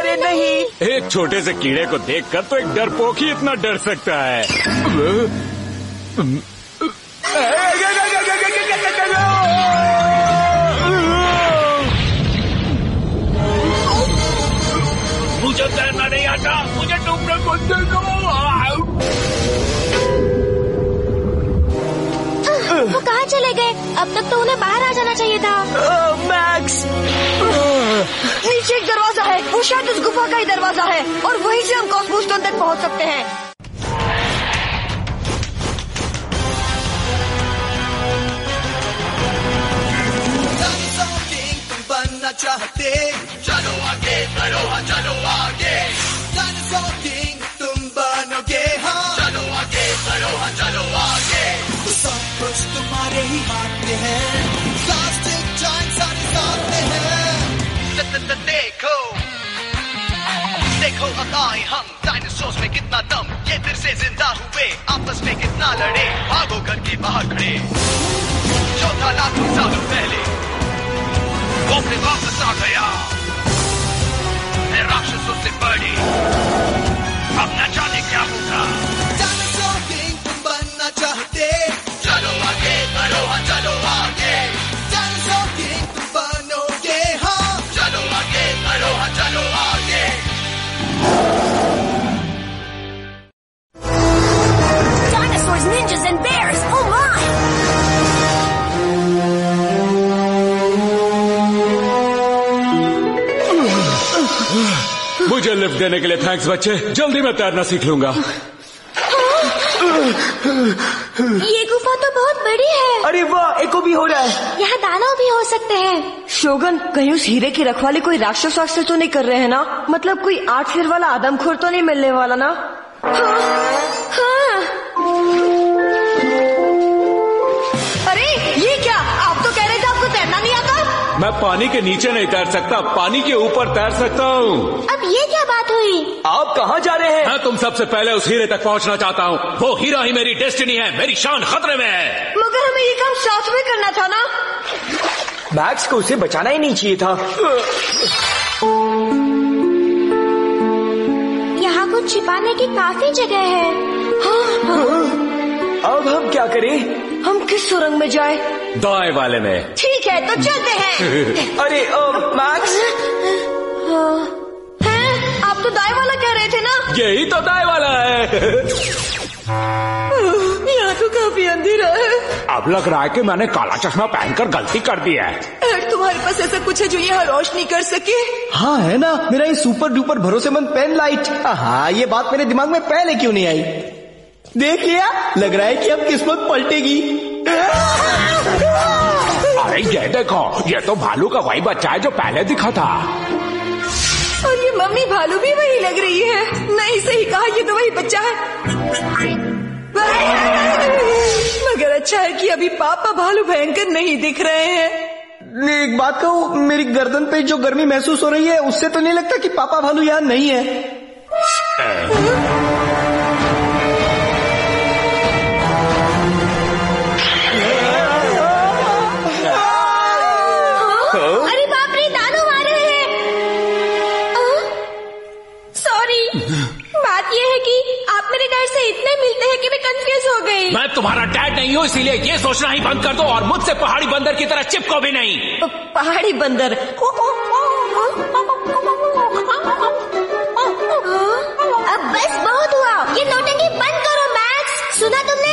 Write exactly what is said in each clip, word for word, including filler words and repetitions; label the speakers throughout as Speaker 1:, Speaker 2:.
Speaker 1: अरे नहीं,
Speaker 2: एक छोटे से कीड़े को देखकर तो एक डरपोक ही इतना डर सकता है।
Speaker 3: मुझे तैरना नहीं आता, मुझे डूबने को दे दो।
Speaker 4: वो कहाँ चले गए? अब तक तो उन्हें बाहर आ जाना चाहिए था।
Speaker 1: मैक्स, नीचे एक दरवाजा है, वो शायद उस गुफा का ही दरवाजा है और वहीं से हम कॉस्मो स्टोन तक पहुँच सकते हैं।
Speaker 5: चाहते चलो आगे बढ़ो, हाँ चलो आगे, डायनासोर किंग तुम बनोगे, हाँ चलो आगे बढ़ो, हाँ चलो आगे, तो सब कुछ तुम्हारे ही हाथ में है, प्लास्टिक जाइंट सारे साथ में है। देखो देखो अब आए हम, डायनासोर्स में कितना दम, ये फिर से जिंदा हुए, आपस में कितना लड़े, भागो करके बाहर खड़े, जो था लाखों सालों पहले वो फिर वापस आ गया, मैं राक्षसों से बड़ी, अब न जाने क्या होगा। डायनासोर किंग तुम बनना चाहते, चलो आगे बढ़ो, हाँ चलो आगे, डायनासोर किंग तुम बनोगे, हाँ चलो आगे बढ़ो, हाँ चलो आगे।
Speaker 4: Dinosaurs, ninjas and bears, oh my!
Speaker 2: मुझे लिफ्ट देने के लिए थैंक्स बच्चे, जल्दी मैं तैरना सीख लूंगा।
Speaker 4: ये गुफा तो बहुत बड़ी है।
Speaker 1: अरे वाह, एको भी हो रहा है।
Speaker 4: यहाँ दानव भी हो सकते हैं।
Speaker 1: शोगन, कहीं उस हीरे की रखवाली कोई राक्षस वाक्षस तो नहीं कर रहे हैं ना? मतलब कोई आठ सिर वाला आदमखोर तो नहीं मिलने वाला ना? हाँ, हाँ। अरे ये क्या, आप तो कह रहे थे आपको तैरना नहीं आता?
Speaker 2: मैं पानी के नीचे नहीं तैर सकता, पानी के ऊपर तैर सकता हूँ।
Speaker 4: अब ये क्या बात हुई?
Speaker 1: आप कहाँ जा रहे हैं?
Speaker 2: मैं तुम सबसे पहले उस हीरे तक पहुँचना चाहता हूँ, वो हीरा ही मेरी डेस्टिनी है, मेरी शान खतरे में है।
Speaker 1: मगर हमें ये काम साथ में करना था ना? मैक्स को उसे बचाना ही नहीं चाहिए था।
Speaker 4: यहाँ कुछ छिपाने की काफी जगह है।
Speaker 1: हाँ, हाँ। अब हम क्या करें? हम किस सुरंग में जाए?
Speaker 2: दाएं वाले में।
Speaker 1: ठीक है, तो चलते हैं। अरे मैक्स, हैं? आप तो दाएं वाला कह रहे थे ना?
Speaker 2: यही तो दाएं वाला है।
Speaker 1: यहाँ तो काफी अंधेरा है।
Speaker 2: अब लग रहा है कि मैंने काला चश्मा पहनकर गलती कर दी है।
Speaker 1: तुम्हारे पास ऐसा कुछ है जो यहाँ रोशनी कर सके?
Speaker 6: हाँ है ना, मेरा ये सुपर डुपर भरोसेमंद पेन लाइट। हाँ, ये बात मेरे दिमाग में पहले क्यों नहीं आई? देख लिया, लग रहा है कि अब किस्मत पलटेगी।
Speaker 2: अरे ये देखो, ये तो भालू का वही बच्चा है जो पहले दिखा था।
Speaker 1: और ये मम्मी भालू भी वही लग रही है। नहीं, सही कहा, ये तो वही बच्चा है। मगर अच्छा है कि अभी पापा भालू भयंकर नहीं दिख रहे हैं।
Speaker 6: एक बात कहूँ, मेरी गर्दन पे जो गर्मी महसूस हो रही है, उससे तो नहीं लगता कि पापा भालू यहाँ नहीं है।
Speaker 4: अरे बाप रे, दानव आ रहे हैं। सॉरी, बात यह है कि आप मेरे डैड से इतने मिलते हैं कि मैं कंफ्यूज हो गई।
Speaker 3: मैं तुम्हारा डैड नहीं हूँ, इसीलिए ये सोचना ही बंद कर दो और मुझसे पहाड़ी बंदर की तरह चिपको भी नहीं।
Speaker 1: पहाड़ी बंदर?
Speaker 4: अब बस बहुत हुआ, ये नौटंकी बंद करो मैक्स, सुना तुमने?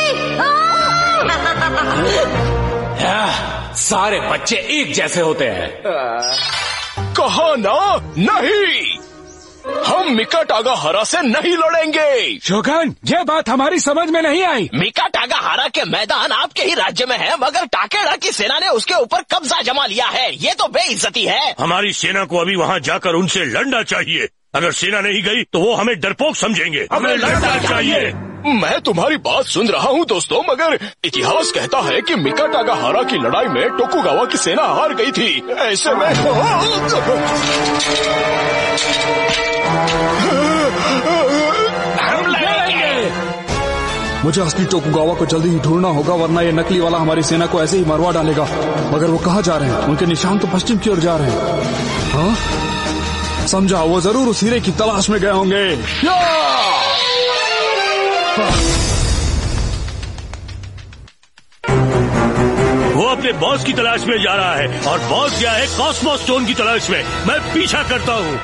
Speaker 2: सारे बच्चे एक जैसे होते हैं।
Speaker 3: कहा ना नहीं, हम मिका टागा हरा से नहीं लड़ेंगे।
Speaker 2: शोगन, ये बात हमारी समझ में नहीं आई।
Speaker 3: मिका टागा हरा के मैदान आपके ही राज्य में है, मगर टाकेड़ा की सेना ने उसके ऊपर कब्जा जमा लिया है। ये तो बेइज्जती है।
Speaker 7: हमारी सेना को अभी वहाँ जाकर उनसे लड़ना चाहिए। अगर सेना नहीं गई तो वो हमें डरपोक समझेंगे। हमें लड़ना चाहिए।
Speaker 3: मैं तुम्हारी बात सुन रहा हूँ दोस्तों, मगर इतिहास कहता है कि मिका टागा हरा की लड़ाई में टोकुगावा की सेना हार गई थी। ऐसे में हम लड़ेंगे।
Speaker 8: मुझे असली टोकुगावा को जल्दी ही ढूंढना होगा, वरना ये नकली वाला हमारी सेना को ऐसे ही मरवा डालेगा। मगर वो कहाँ जा रहे हैं? उनके निशान तो पश्चिम की ओर जा रहे हैं। हाँ? समझा, वो जरूर उस हीरे की तलाश में गए होंगे।
Speaker 7: वो अपने बॉस की तलाश में जा रहा है और बॉस गया है कॉस्मोस स्टोन की तलाश में। मैं पीछा करता हूँ।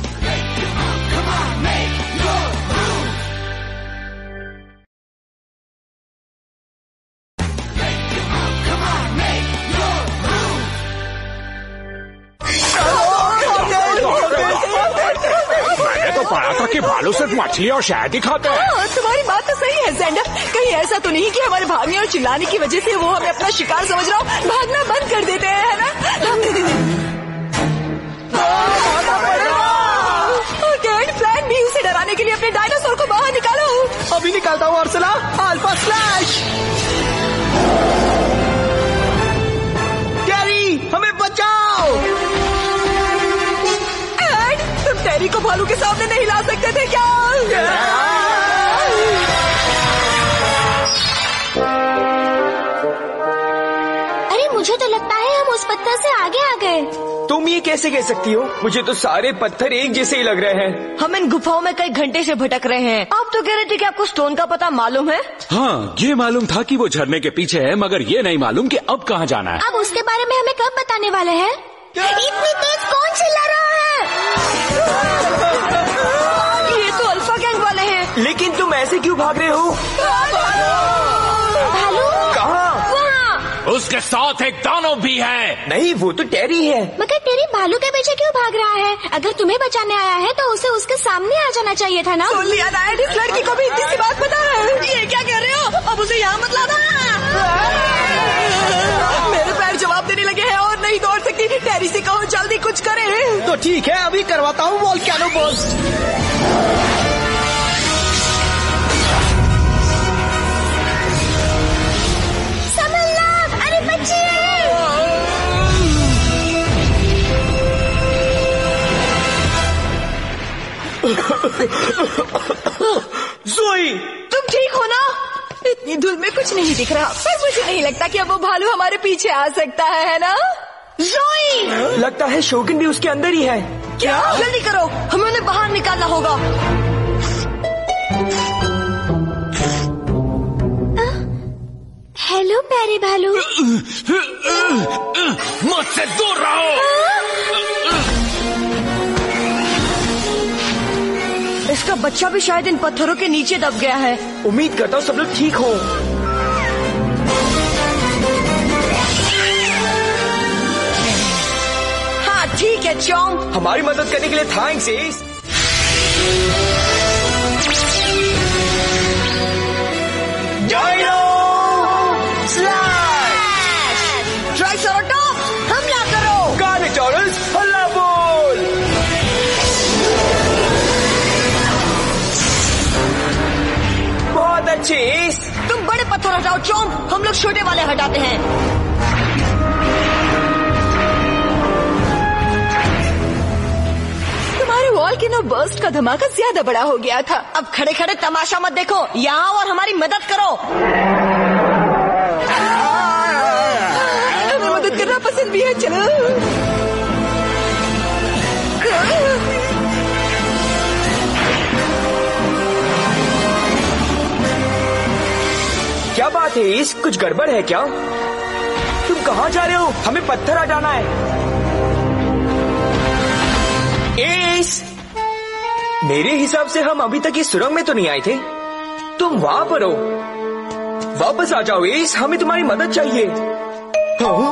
Speaker 3: कि भालू सिर्फ मछली और शहद ही खाते हैं।
Speaker 1: हाँ, तुम्हारी बात तो सही है ज़ेंडर। कहीं ऐसा तो नहीं कि हमारे भागने और चिल्लाने की वजह से वो हमें अपना शिकार समझ रहा हो, भागना बंद कर देते हैं, है ना? थर्ड प्लान भी, उसे डराने के लिए अपने डायनासोर को बाहर निकालो।
Speaker 6: अभी निकालता हूँ अर्सला। Alpha slash. कैरी, हमें बचाओ।
Speaker 1: तुम टेरी को भालू के सामने नहीं ला सकते थे क्या?
Speaker 4: अरे मुझे तो लगता है हम उस पत्थर से आगे आ गए।
Speaker 6: तुम ये कैसे कह सकती हो? मुझे तो सारे पत्थर एक जैसे ही लग रहे हैं।
Speaker 1: हम इन गुफाओं में कई घंटे से भटक रहे हैं। आप तो कह रहे थे कि आपको स्टोन का पता मालूम है।
Speaker 2: हाँ, ये मालूम था कि वो झरने के पीछे है, मगर ये नहीं मालूम कि अब कहाँ जाना है।
Speaker 4: अब उसके बारे में हमें कब बताने वाले हैं? इतनी तेज कौन चिल्ला रहा है?
Speaker 1: ये तो अल्फा गैंग वाले हैं।
Speaker 6: लेकिन तुम ऐसे क्यों भाग रहे हो?
Speaker 4: भालू
Speaker 6: कहाँ?
Speaker 4: वहाँ।
Speaker 2: उसके साथ एक दानव भी है।
Speaker 6: नहीं, वो तो टेरी है।
Speaker 4: मगर टेरी भालू के पीछे क्यों भाग रहा है? अगर तुम्हें बचाने आया है तो उसे उसके सामने आ जाना चाहिए था ना।
Speaker 1: सुन लिया ना, इस लड़की को भी इतनी सी बात पता है। ये क्या कह रहे हो? अब उसे यहाँ मत लाना। मेरे पैर जवाब देने लगे हैं और नहीं दौड़ सकती। टेरी से कहो जल्दी कुछ करे।
Speaker 6: तो ठीक है, अभी करवाता हूँ वोल्केनो बर्स्ट।
Speaker 4: संभलना, अरे बच्चिए।
Speaker 6: ज़ोई,
Speaker 1: तुम ठीक हो ना? इतनी धूल में कुछ नहीं दिख रहा, पर मुझे नहीं लगता कि अब वो भालू हमारे पीछे आ सकता है, है ना? ज़ोई!
Speaker 6: लगता है शोगन भी उसके अंदर ही है।
Speaker 1: क्या? जल्दी करो, हमें उन्हें बाहर निकालना होगा।
Speaker 4: हेलो प्यारे भालू।
Speaker 2: मुझसे दूर रहो।
Speaker 1: इसका बच्चा भी शायद इन पत्थरों के नीचे दब गया है।
Speaker 6: उम्मीद करता हूँ सब लोग ठीक हो।
Speaker 1: हाँ ठीक है चौम।
Speaker 6: हमारी मदद करने के लिए thanks S. Dino slash!
Speaker 1: Triceratops, हमला करो।
Speaker 6: कार्निटोरस, हल्ला बोल। बहुत अच्छे एस।
Speaker 1: तुम बड़े पत्थर हटाओ चौम, हम लोग छोटे वाले हटाते हैं। तुम्हारे वॉल्केनो बर्स्ट का धमाका ज्यादा बड़ा हो गया था। अब खड़े खड़े तमाशा मत देखो, यहाँ और हमारी मदद करो। हमें मदद करना पसंद भी है, चलो।
Speaker 6: क्या बात है इस? कुछ गड़बड़ है क्या? तुम कहाँ जा रहे हो? हमें पत्थर हटाना है। एस, मेरे हिसाब से हम अभी तक इस सुरंग में तो नहीं आए थे। तुम वहां पर हो। वापस आ जाओ एस, हमें तुम्हारी मदद चाहिए। हाँ?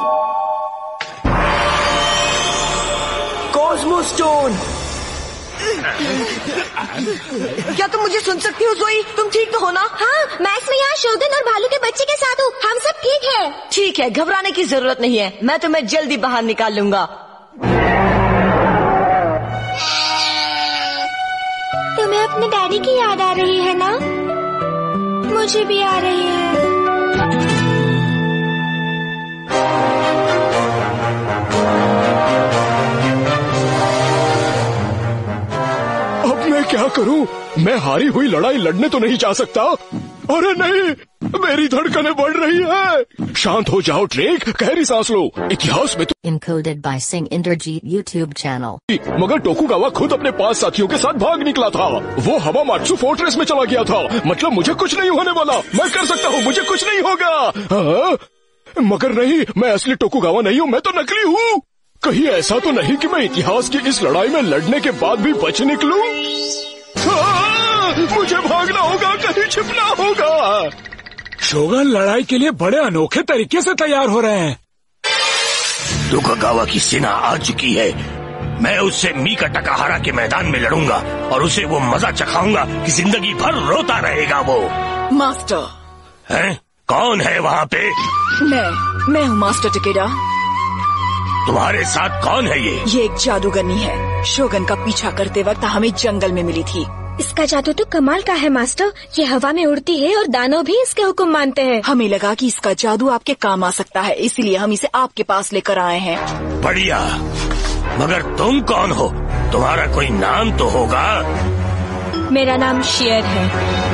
Speaker 6: Cosmo stone.
Speaker 1: क्या तुम मुझे सुन सकती हो ज़ोई? तुम ठीक तो हो ना?
Speaker 4: हाँ, मैक्स में यहाँ शोगन और भालू के बच्चे के साथ हूँ। हम सब ठीक है।
Speaker 1: ठीक है, घबराने की जरूरत नहीं है। मैं तुम्हें जल्दी बाहर निकाल लूंगा।
Speaker 4: तुम्हें अपने डैडी की याद आ रही है ना? मुझे भी आ रही है।
Speaker 3: अब मैं क्या करूं? मैं हारी हुई लड़ाई लड़ने तो नहीं जा सकता। अरे नहीं, मेरी धड़कनें बढ़ रही है। शांत हो जाओ ड्रेक, गहरी सांस लो। इतिहास में तो
Speaker 9: Encoded by Singh Indrajit YouTube channel.
Speaker 3: मगर टोकुगावा खुद अपने पांच साथियों के साथ भाग निकला था। वो हवामात्सु फोर्ट्रेस में चला गया था। मतलब मुझे कुछ नहीं होने वाला, मैं कर सकता हूँ, मुझे कुछ नहीं होगा। हाँ? मगर नहीं, मैं असली टोकुगावा नहीं हूँ, मैं तो नकली हूँ। कहीं ऐसा तो नहीं कि मैं इतिहास की इस लड़ाई में लड़ने के बाद भी बच निकलूं? हाँ, मुझे भागना होगा, कहीं छिपना होगा।
Speaker 8: शोगन लड़ाई के लिए बड़े अनोखे तरीके से तैयार हो रहे हैं।
Speaker 7: टोकुगावा की सेना आ चुकी है। मैं उससे मीका टाकाहारा के मैदान में लड़ूंगा और उसे वो मजा चखाऊंगा कि जिंदगी भर रोता रहेगा वो।
Speaker 10: मास्टर।
Speaker 7: हैं? कौन है वहाँ पे?
Speaker 10: मैं मैं हूँ मास्टर टेकेडा।
Speaker 7: तुम्हारे साथ कौन है ये?
Speaker 10: ये एक जादूगरनी है। शोगन का पीछा करते वक्त हमें जंगल में मिली थी।
Speaker 4: इसका जादू तो कमाल का है मास्टर। ये हवा में उड़ती है और दानव भी इसके हुक्म मानते हैं।
Speaker 10: हमें लगा कि इसका जादू आपके काम आ सकता है, इसलिए हम इसे आपके पास लेकर आए हैं।
Speaker 7: बढ़िया, मगर तुम कौन हो? तुम्हारा कोई नाम तो होगा?
Speaker 4: मेरा नाम शेर है।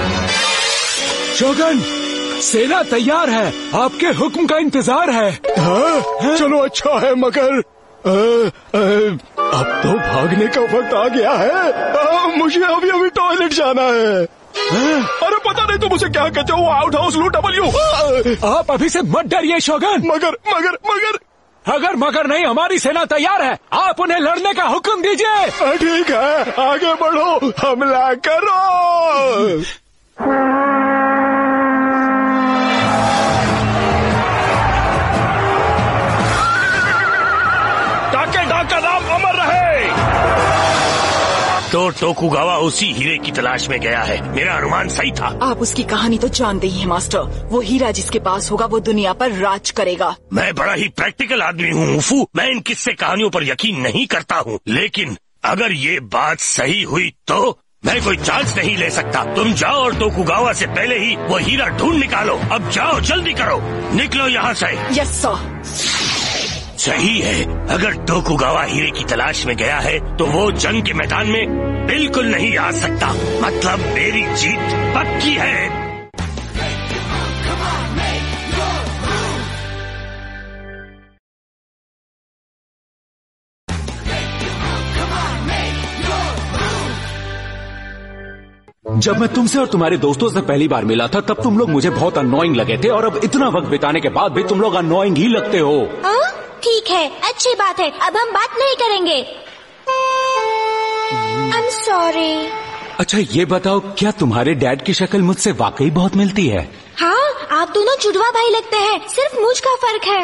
Speaker 8: शोगन, सेना तैयार है, आपके हुक्म का इंतजार है।
Speaker 3: हाँ? चलो अच्छा है, मगर आ, आ, अब तो भागने का वक्त आ गया है। आ, मुझे अभी अभी टॉयलेट जाना है। आ, अरे पता नहीं तुम उसे क्या कहते हो, आउट हाउस लू डब्ल्यू।
Speaker 8: आप अभी से मत डरिए शोगन।
Speaker 3: मगर मगर मगर
Speaker 8: अगर मगर नहीं, हमारी सेना तैयार है, आप उन्हें लड़ने का हुक्म दीजिए।
Speaker 3: ठीक है, आगे बढ़ो, हमला करो।
Speaker 7: का नाम अमर रहे। तो टोकुगावा उसी हीरे की तलाश में गया है। मेरा अनुमान सही था।
Speaker 10: आप उसकी कहानी तो जानते ही हैं मास्टर। वो हीरा जिसके पास होगा वो दुनिया पर राज करेगा।
Speaker 7: मैं बड़ा ही प्रैक्टिकल आदमी हूँ उफू। मैं इन किस्से कहानियों पर यकीन नहीं करता हूँ, लेकिन अगर ये बात सही हुई तो मैं कोई चांस नहीं ले सकता। तुम जाओ और टोकुगावा से पहले ही वो हीरा ढूंढ निकालो। अब जाओ, जल्दी करो, निकलो यहाँ से।
Speaker 10: Yes sir.
Speaker 7: सही है, अगर टोकुगावा हीरे की तलाश में गया है तो वो जंग के मैदान में बिल्कुल नहीं आ सकता। मतलब मेरी जीत पक्की है।
Speaker 2: जब मैं तुमसे और तुम्हारे दोस्तों से पहली बार मिला था तब तुम लोग मुझे बहुत अननोइंग लगे थे, और अब इतना वक्त बिताने के बाद भी तुम लोग अननोइंग ही लगते हो।
Speaker 4: आ? ठीक है, अच्छी बात है, अब हम बात नहीं करेंगे। I am sorry.
Speaker 2: अच्छा ये बताओ, क्या तुम्हारे डैड की शक्ल मुझसे वाकई बहुत मिलती है?
Speaker 4: हाँ, आप दोनों जुड़वा भाई लगते हैं, सिर्फ मुझ का फर्क है।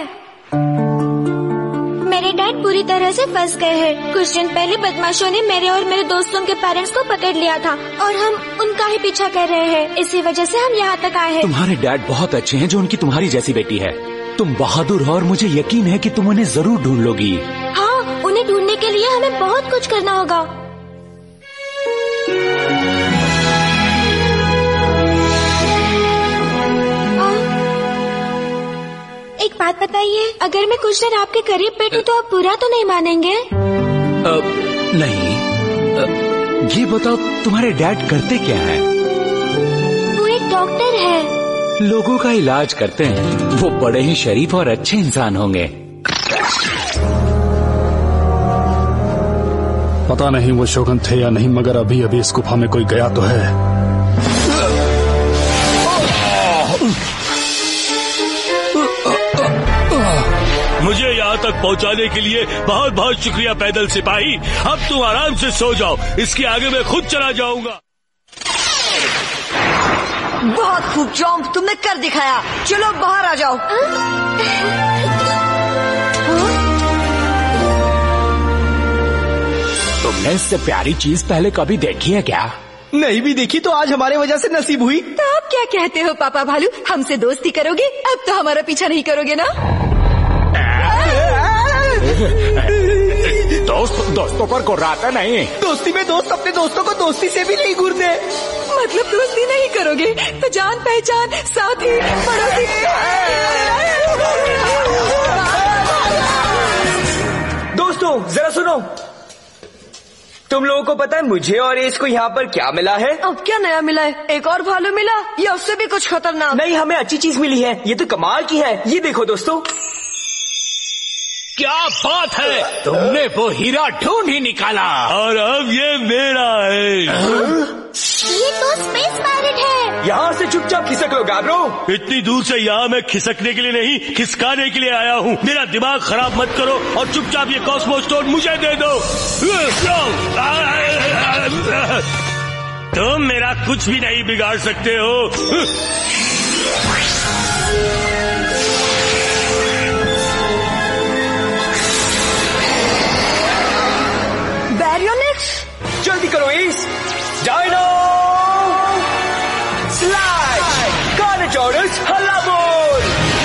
Speaker 4: मेरे डैड पूरी तरह से फंस गए हैं। कुछ दिन पहले बदमाशों ने मेरे और मेरे दोस्तों के पेरेंट्स को पकड़ लिया था और हम उनका ही पीछा कर रहे हैं। इसी वजह से हम यहाँ तक आए हैं।
Speaker 2: तुम्हारे डैड बहुत अच्छे हैं जो उनकी तुम्हारी जैसी बेटी है। तुम बहादुर हो और मुझे यकीन है कि तुम उन्हें जरूर ढूंढ लोगी।
Speaker 4: हाँ, उन्हें ढूंढने के लिए हमें बहुत कुछ करना होगा। एक बात बताइए, अगर मैं कुछ दिन आपके करीब बैठूं तो आप बुरा तो नहीं मानेंगे?
Speaker 2: आ, नहीं। आ, ये बताओ, तुम्हारे डैड करते क्या हैं?
Speaker 4: वो एक डॉक्टर है।
Speaker 2: लोगों का इलाज करते हैं। वो बड़े ही शरीफ और अच्छे इंसान होंगे।
Speaker 8: पता नहीं वो शोगन थे या नहीं, मगर अभी अभी इस गुफा में कोई गया तो है।
Speaker 7: मुझे यहाँ तक पहुँचाने के लिए बहुत बहुत शुक्रिया पैदल सिपाही। अब तुम आराम से सो जाओ, इसके आगे मैं खुद चला जाऊंगा।
Speaker 1: बहुत खूब चॉम्प, तुमने कर दिखाया। चलो बाहर आ जाओ।
Speaker 2: तुमने इससे प्यारी चीज पहले कभी देखी है क्या?
Speaker 6: नहीं भी देखी तो आज हमारे वजह से नसीब हुई।
Speaker 10: तो आप क्या कहते हो पापा भालू, हमसे दोस्ती करोगे? अब तो हमारा पीछा नहीं करोगे ना?
Speaker 2: दोस्त दोस्तों पर गुर्राता नहीं।
Speaker 6: दोस्ती में दोस्त अपने दोस्तों को दोस्ती से भी नहीं घूरते।
Speaker 10: मतलब दोस्ती नहीं करोगे तो जान पहचान, साथी, पड़ोसी।
Speaker 6: दोस्तों जरा सुनो, तुम लोगों को पता है मुझे और एस को यहाँ पर क्या मिला है?
Speaker 1: अब क्या नया मिला है? एक और भालू मिला या उससे भी कुछ खतरनाक?
Speaker 6: नहीं, हमें अच्छी चीज मिली है। ये तो कमाल की है। ये देखो दोस्तों।
Speaker 2: क्या बात है, तुमने वो हीरा ढूंढ ही निकाला
Speaker 7: और अब ये मेरा है।
Speaker 4: ये तो स्पेस पायरेट है।
Speaker 6: यहाँ से चुपचाप खिसक लो गैब्रो।
Speaker 7: इतनी दूर से यहाँ मैं खिसकने के लिए नहीं, खिसकाने के लिए आया हूँ। मेरा दिमाग खराब मत करो और चुपचाप ये कॉस्मो स्टोन मुझे दे दो। तुम मेरा कुछ भी नहीं बिगाड़ सकते हो।
Speaker 1: बैरियोनिक्स,
Speaker 6: जल्दी करो एस। डायनो स्लाइड, कार्नोटोरस हल्ला बोल।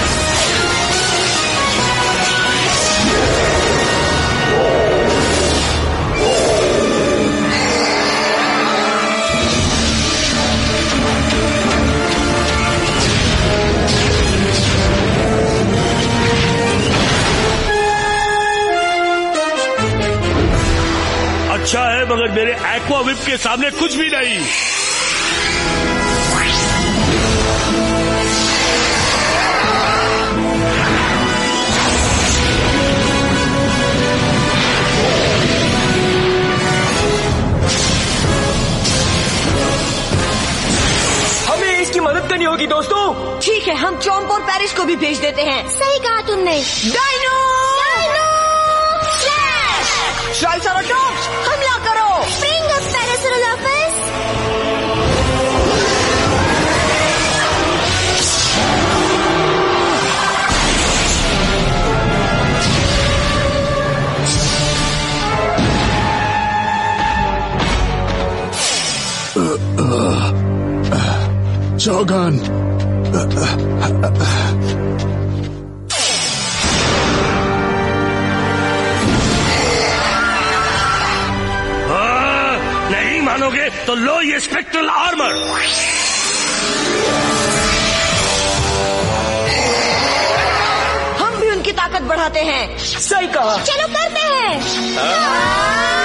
Speaker 7: अच्छा है, मगर मेरे एक्वा विप के सामने कुछ भी नहीं।
Speaker 6: हमें इसकी मदद करनी होगी दोस्तों।
Speaker 1: ठीक है, हम चॉम्प और पेरिस को भी भेज देते हैं।
Speaker 4: सही कहा तुमने।
Speaker 1: डायनो ट्राइसराटॉप्स, हमला करो।
Speaker 4: Bring up Parasaurolophus।
Speaker 8: शोगन,
Speaker 7: नहीं मानोगे तो लो ये स्पेक्ट्रल आर्मर।
Speaker 1: हम भी उनकी ताकत बढ़ाते हैं।
Speaker 6: सही कहा।
Speaker 4: चलो करते हैं।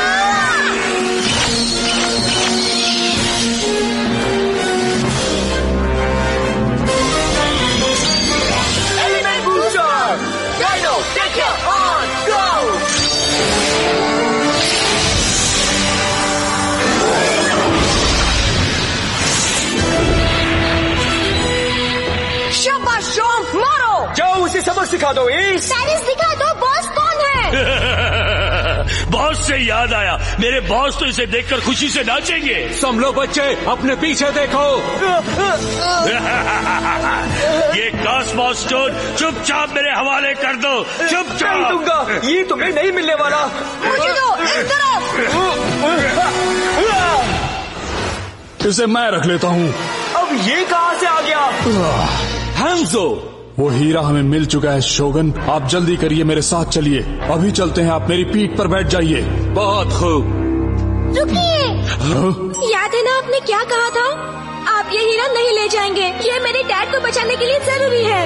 Speaker 6: Element booster, Dino take your on go.
Speaker 1: शाबाश शॉम्प, मारो।
Speaker 6: जाओ उसे सबक सिखा दो एस।
Speaker 4: पेरिस दिखा दो बॉस कौन है।
Speaker 7: बॉस से याद आया, मेरे बॉस तो इसे देखकर खुशी से नाचेंगे।
Speaker 2: सब लोग बच्चे अपने पीछे देखो।
Speaker 7: ये कॉस्मो स्टोन चुपचाप मेरे हवाले कर दो।
Speaker 6: नहीं
Speaker 7: चुपचाप।
Speaker 6: दूंगा, ये तुम्हें नहीं मिलने वाला।
Speaker 1: मुझे दो, इस तरफ।
Speaker 8: इसे मैं रख लेता हूँ।
Speaker 6: अब ये कहाँ से आ गया?
Speaker 2: हैंजो,
Speaker 8: वो हीरा हमें मिल चुका है शोगन। आप जल्दी करिए, मेरे साथ चलिए। अभी चलते हैं, आप मेरी पीठ पर बैठ जाइए।
Speaker 2: बहुत खूब।
Speaker 4: रुकिए, याद है ना आपने क्या कहा था? आप ये हीरा नहीं ले जाएंगे। ये मेरे डैड को बचाने के लिए जरूरी है।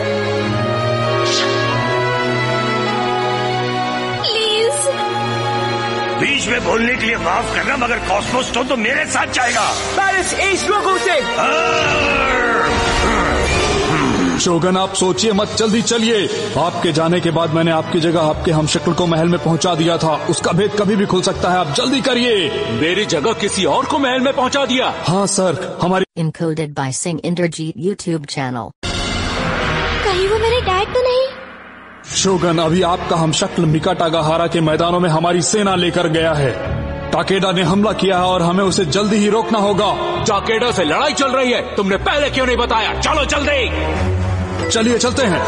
Speaker 4: प्लीज।
Speaker 7: बीच में बोलने के लिए माफ करना, मगर कॉस्मो स्टोन तो मेरे साथ जाएगा।
Speaker 6: पेरिस एस रोको उसे।
Speaker 8: शोगन, आप सोचिए मत, जल्दी चलिए। आपके जाने के बाद मैंने आपकी जगह आपके हमशक्ल को महल में पहुंचा दिया था। उसका भेद कभी भी खुल सकता है, आप जल्दी करिए।
Speaker 2: मेरी जगह किसी और को महल में पहुंचा दिया?
Speaker 8: हाँ सर, हमारी
Speaker 9: Encoded by Sing Inderjeet YouTube channel.
Speaker 4: कहीं वो मेरे डैड तो नहीं?
Speaker 8: शोगन, अभी आपका हमशक्ल मिका टागाहारा के मैदानों में हमारी सेना लेकर गया है। टाकेडा ने हमला किया है और हमें उसे जल्दी ही रोकना होगा।
Speaker 2: टाकेडा से लड़ाई चल रही है, तुमने पहले क्यों नहीं बताया? चलो जल्दी।
Speaker 8: चलिए चलते हैं।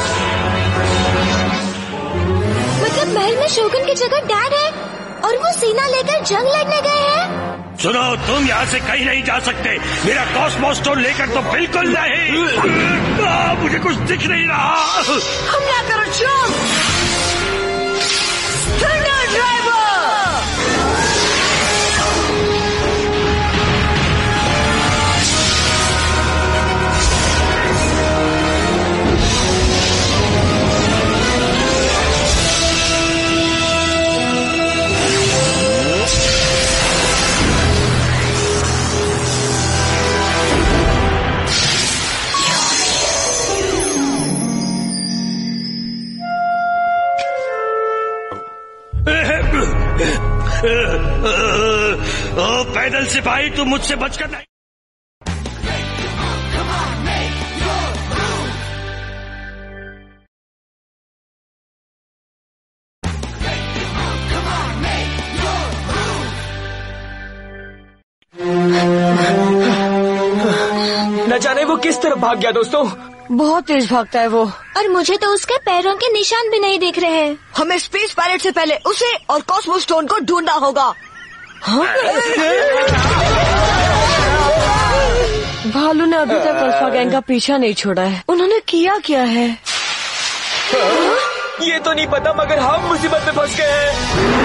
Speaker 4: मतलब महल में शोगन की जगह डैड है और वो सेना लेकर जंग लड़ने गए हैं।
Speaker 7: सुनो, तुम यहाँ से कहीं नहीं जा सकते। मेरा कॉस्मो स्टोन लेकर तो बिल्कुल नहीं। आ, मुझे कुछ दिख नहीं रहा।
Speaker 1: हमला करो चॉम्प। Thunder driver.
Speaker 7: ओ पैदल सिपाही, तू मुझसे बचकर नहीं।
Speaker 6: न जाने वो किस तरफ भाग गया दोस्तों।
Speaker 1: बहुत तेज भागता है वो।
Speaker 4: और मुझे तो उसके पैरों के निशान भी नहीं दिख रहे हैं।
Speaker 1: हमें स्पेस पायलट से पहले उसे और कॉस्मो स्टोन को ढूंढना होगा। हाँ? भालू ने अभी तक अल्फा गैंग का पीछा नहीं छोड़ा है। उन्होंने किया क्या है?
Speaker 6: ये तो नहीं पता, मगर हम मुसीबत में फंस गए हैं।